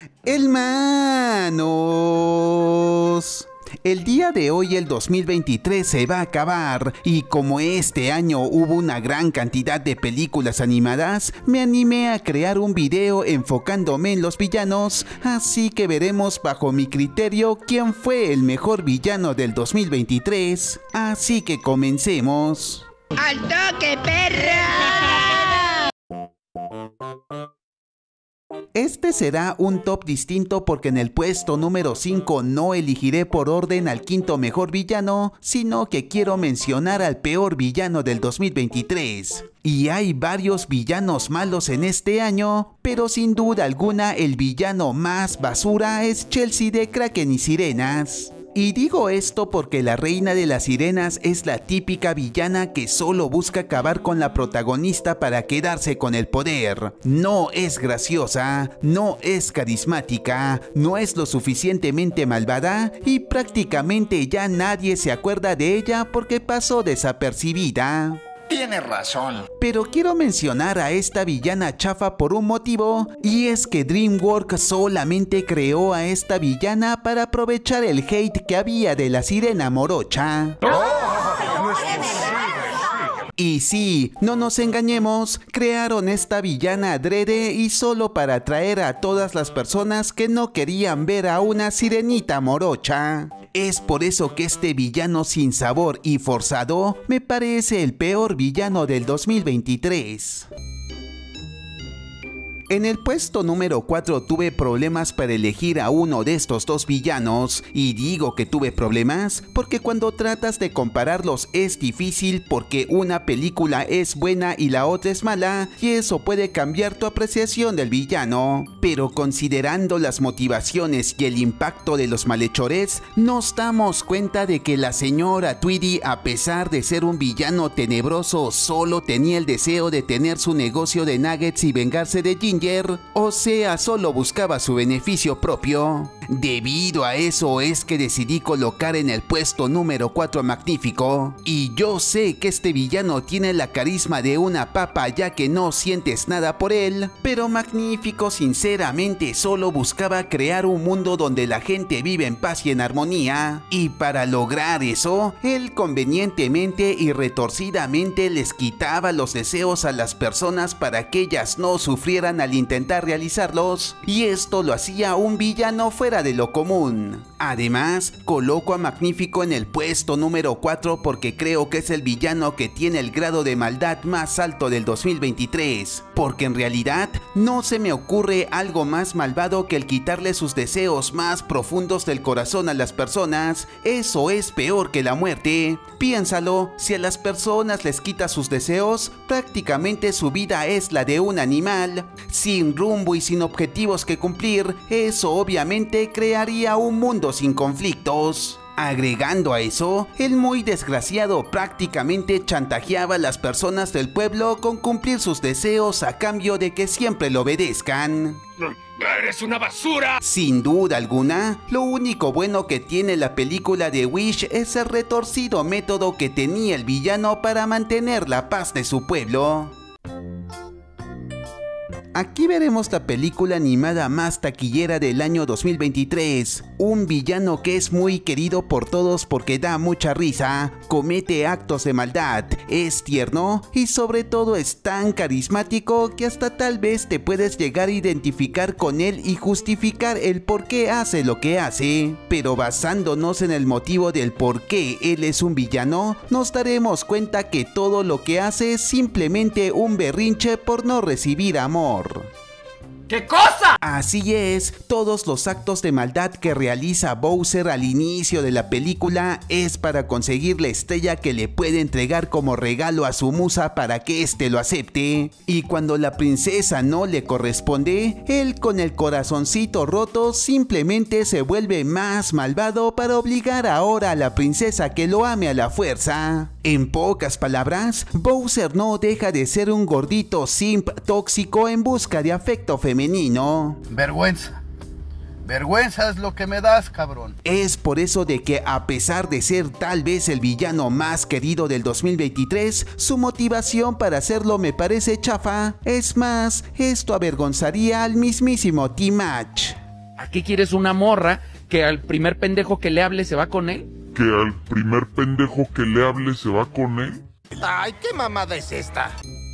Hermanos, el día de hoy, el 2023, se va a acabar y como este año hubo una gran cantidad de películas animadas, me animé a crear un video enfocándome en los villanos, así que veremos bajo mi criterio quién fue el mejor villano del 2023. Así que comencemos. ¡Al toque, perra! Este será un top distinto porque en el puesto número 5 no elegiré por orden al quinto mejor villano, sino que quiero mencionar al peor villano del 2023. Y hay varios villanos malos en este año, pero sin duda alguna el villano más basura es Chelsea de Kraken y Sirenas. Y digo esto porque la reina de las sirenas es la típica villana que solo busca acabar con la protagonista para quedarse con el poder. No es graciosa, no es carismática, no es lo suficientemente malvada y prácticamente ya nadie se acuerda de ella porque pasó desapercibida. Tienes razón. Pero quiero mencionar a esta villana chafa por un motivo, y es que DreamWorks solamente creó a esta villana para aprovechar el hate que había de la sirena morocha. Y sí, no nos engañemos, crearon esta villana adrede y solo para atraer a todas las personas que no querían ver a una sirenita morocha. Es por eso que este villano sin sabor y forzado me parece el peor villano del 2023. En el puesto número 4 tuve problemas para elegir a uno de estos dos villanos, y digo que tuve problemas porque cuando tratas de compararlos es difícil porque una película es buena y la otra es mala, y eso puede cambiar tu apreciación del villano. Pero considerando las motivaciones y el impacto de los malhechores, nos damos cuenta de que la señora Tweety, a pesar de ser un villano tenebroso, solo tenía el deseo de tener su negocio de nuggets y vengarse de Ginger. O sea, solo buscaba su beneficio propio. Debido a eso es que decidí colocar en el puesto número 4 a Magnífico. Y yo sé que este villano tiene la carisma de una papa ya que no sientes nada por él, pero Magnífico sinceramente solo buscaba crear un mundo donde la gente vive en paz y en armonía. Y para lograr eso, él convenientemente y retorcidamente les quitaba los deseos a las personas para que ellas no sufrieran al intentar realizarlos, y esto lo hacía un villano fuera de lo común. Además, coloco a Magnífico en el puesto número 4 porque creo que es el villano que tiene el grado de maldad más alto del 2023, porque en realidad no se me ocurre algo más malvado que el quitarle sus deseos más profundos del corazón a las personas. Eso es peor que la muerte. Piénsalo, si a las personas les quita sus deseos, prácticamente su vida es la de un animal, sin rumbo y sin objetivos que cumplir. Eso obviamente crearía un mundo sin conflictos. Agregando a eso, el muy desgraciado prácticamente chantajeaba a las personas del pueblo con cumplir sus deseos a cambio de que siempre lo obedezcan. ¡Eres una basura! Sin duda alguna, lo único bueno que tiene la película de Wish es el retorcido método que tenía el villano para mantener la paz de su pueblo. Aquí veremos la película animada más taquillera del año 2023, un villano que es muy querido por todos porque da mucha risa, comete actos de maldad, es tierno y sobre todo es tan carismático que hasta tal vez te puedes llegar a identificar con él y justificar el por qué hace lo que hace. Pero basándonos en el motivo del por qué él es un villano, nos daremos cuenta que todo lo que hace es simplemente un berrinche por no recibir amor. ¿Qué cosa? Así es, todos los actos de maldad que realiza Bowser al inicio de la película es para conseguir la estrella que le puede entregar como regalo a su musa para que éste lo acepte. Y cuando la princesa no le corresponde, él con el corazoncito roto simplemente se vuelve más malvado para obligar ahora a la princesa que lo ame a la fuerza. En pocas palabras, Bowser no deja de ser un gordito simp tóxico en busca de afecto femenino. Vergüenza. Vergüenza es lo que me das, cabrón. Es por eso de que a pesar de ser tal vez el villano más querido del 2023, su motivación para hacerlo me parece chafa. Es más, esto avergonzaría al mismísimo T-Match. ¿A qué quieres una morra que al primer pendejo que le hable se va con él? ¿Que al primer pendejo que le hable se va con él? Ay, ¿qué mamada es esta?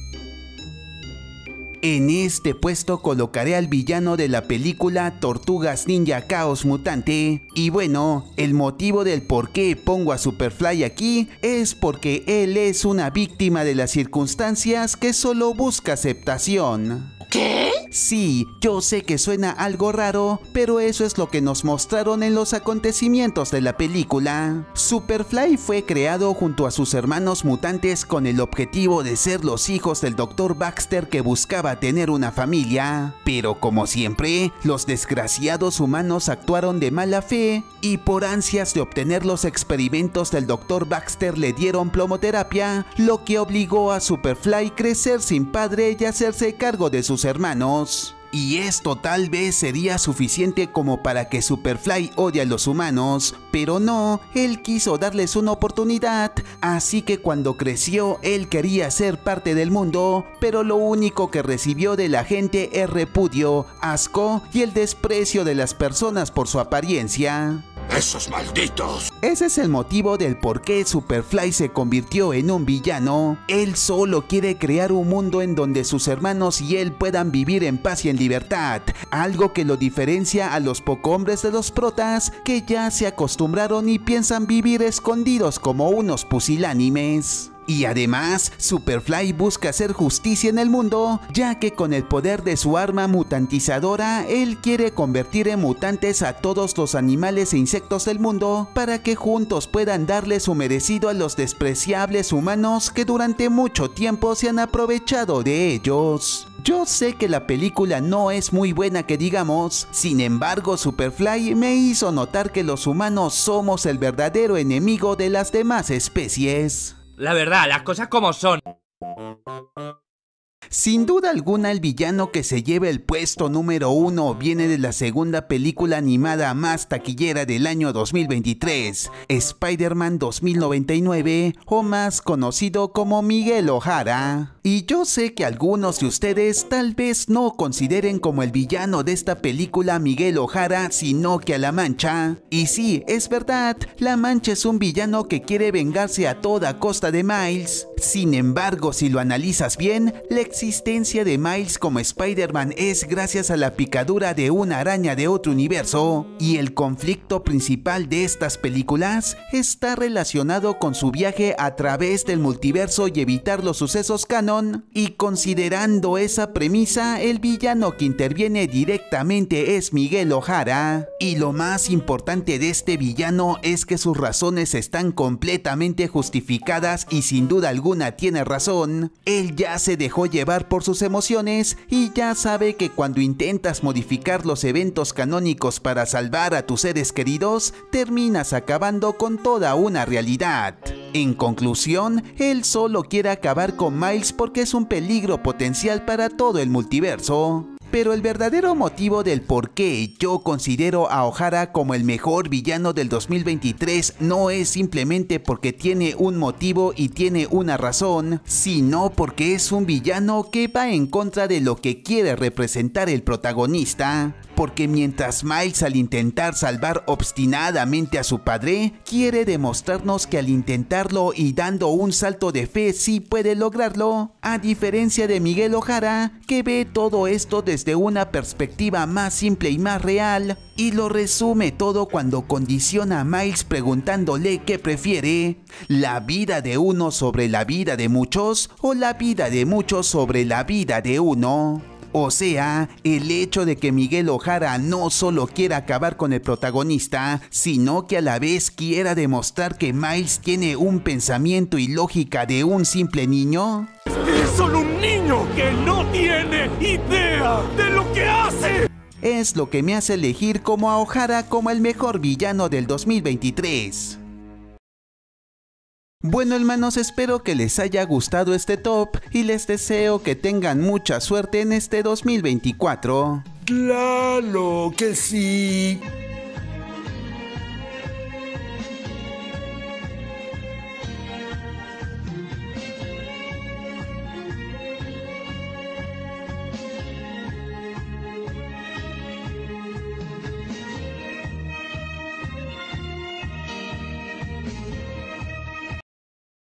En este puesto colocaré al villano de la película Tortugas Ninja Caos Mutante. Y bueno, el motivo del por qué pongo a Superfly aquí es porque él es una víctima de las circunstancias que solo busca aceptación. ¿Qué? Sí, yo sé que suena algo raro, pero eso es lo que nos mostraron en los acontecimientos de la película. Superfly fue creado junto a sus hermanos mutantes con el objetivo de ser los hijos del Dr. Baxter que buscaba tener una familia. Pero como siempre, los desgraciados humanos actuaron de mala fe y por ansias de obtener los experimentos del Dr. Baxter le dieron plomoterapia, lo que obligó a Superfly a crecer sin padre y hacerse cargo de sus hermanos. Y esto tal vez sería suficiente como para que Superfly odie a los humanos, pero no, él quiso darles una oportunidad, así que cuando creció él quería ser parte del mundo, pero lo único que recibió de la gente es repudio, asco y el desprecio de las personas por su apariencia. ¡Esos malditos! Ese es el motivo del por qué Superfly se convirtió en un villano. Él solo quiere crear un mundo en donde sus hermanos y él puedan vivir en paz y en libertad, algo que lo diferencia a los pocohombres de los protas que ya se acostumbraron y piensan vivir escondidos como unos pusilánimes. Y además, Superfly busca hacer justicia en el mundo, ya que con el poder de su arma mutantizadora, él quiere convertir en mutantes a todos los animales e insectos del mundo, para que juntos puedan darle su merecido a los despreciables humanos que durante mucho tiempo se han aprovechado de ellos. Yo sé que la película no es muy buena que digamos, sin embargo Superfly me hizo notar que los humanos somos el verdadero enemigo de las demás especies. La verdad, las cosas como son. Sin duda alguna el villano que se lleva el puesto número 1 viene de la segunda película animada más taquillera del año 2023, Spider-Man 2099, o más conocido como Miguel O'Hara. Y yo sé que algunos de ustedes tal vez no consideren como el villano de esta película Miguel O'Hara, sino que a La Mancha. Y sí, es verdad, La Mancha es un villano que quiere vengarse a toda costa de Miles. Sin embargo, si lo analizas bien, la existencia de Miles como Spider-Man es gracias a la picadura de una araña de otro universo, y el conflicto principal de estas películas está relacionado con su viaje a través del multiverso y evitar los sucesos canon, y considerando esa premisa, el villano que interviene directamente es Miguel O'Hara, y lo más importante de este villano es que sus razones están completamente justificadas y sin duda alguna tiene razón. Él ya se dejó llevar por sus emociones y ya sabe que cuando intentas modificar los eventos canónicos para salvar a tus seres queridos, terminas acabando con toda una realidad. En conclusión, él solo quiere acabar con Miles porque es un peligro potencial para todo el multiverso. Pero el verdadero motivo del por qué yo considero a O'Hara como el mejor villano del 2023 no es simplemente porque tiene un motivo y tiene una razón, sino porque es un villano que va en contra de lo que quiere representar el protagonista. Porque mientras Miles al intentar salvar obstinadamente a su padre, quiere demostrarnos que al intentarlo y dando un salto de fe sí puede lograrlo, a diferencia de Miguel O'Hara, que ve todo esto desde una perspectiva más simple y más real, y lo resume todo cuando condiciona a Miles preguntándole qué prefiere, la vida de uno sobre la vida de muchos o la vida de muchos sobre la vida de uno. O sea, el hecho de que Miguel O'Hara no solo quiera acabar con el protagonista, sino que a la vez quiera demostrar que Miles tiene un pensamiento y lógica de un simple niño. Es solo un niño que no tiene idea de lo que hace. Es lo que me hace elegir como a O'Hara como el mejor villano del 2023. Bueno hermanos, espero que les haya gustado este top y les deseo que tengan mucha suerte en este 2024. Claro que sí.